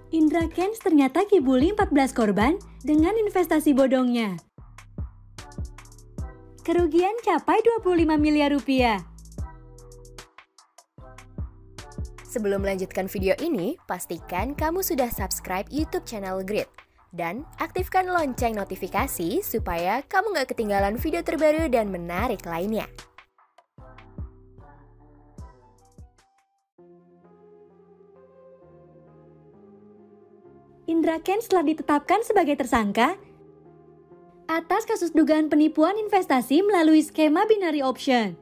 Indra Kents ternyata kibuli 14 korban dengan investasi bodongnya. Kerugian capai 25 miliar rupiah. Sebelum melanjutkan video ini, pastikan kamu sudah subscribe YouTube channel Grid. Dan aktifkan lonceng notifikasi supaya kamu nggak ketinggalan video terbaru dan menarik lainnya. Indra Kents telah ditetapkan sebagai tersangka atas kasus dugaan penipuan investasi melalui skema binary option.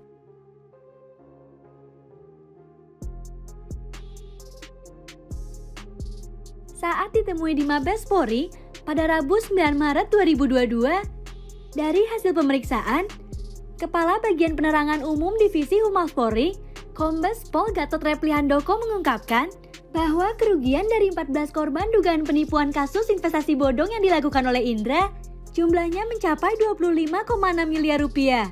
Saat ditemui di Mabes Polri pada Rabu 9 Maret 2022, dari hasil pemeriksaan, Kepala Bagian Penerangan Umum Divisi Humas Polri, Kombes Pol Gatot Replihandoko mengungkapkan bahwa kerugian dari 14 korban dugaan penipuan kasus investasi bodong yang dilakukan oleh Indra jumlahnya mencapai 25,6 miliar rupiah.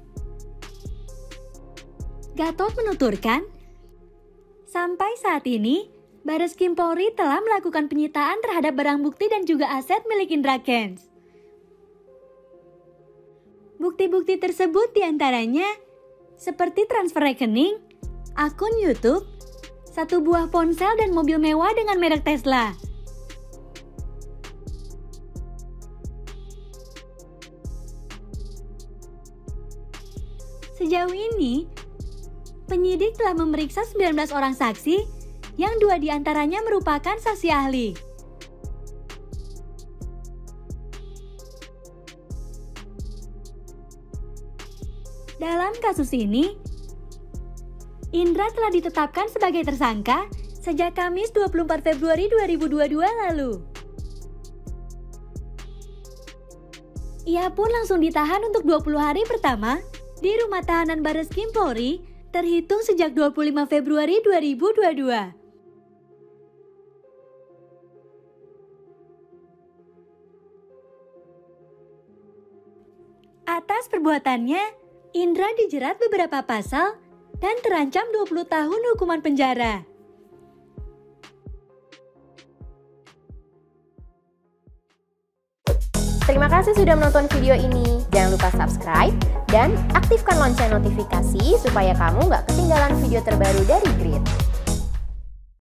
Gatot menuturkan, sampai saat ini, Bareskrim Polri telah melakukan penyitaan terhadap barang bukti dan juga aset milik Indra Kents. Bukti-bukti tersebut diantaranya seperti transfer rekening, akun YouTube, satu buah ponsel dan mobil mewah dengan merek Tesla. Sejauh ini, penyidik telah memeriksa 19 orang saksi yang 2 diantaranya merupakan saksi ahli. Dalam kasus ini, Indra telah ditetapkan sebagai tersangka sejak Kamis 24 Februari 2022 lalu. Ia pun langsung ditahan untuk 20 hari pertama di rumah tahanan Bareskrim Polri terhitung sejak 25 Februari 2022. Atas perbuatannya, Indra dijerat beberapa pasal dan terancam 20 tahun hukuman penjara. Terima kasih sudah menonton video ini. Jangan lupa subscribe dan aktifkan lonceng notifikasi supaya kamu nggak ketinggalan video terbaru dari Grid.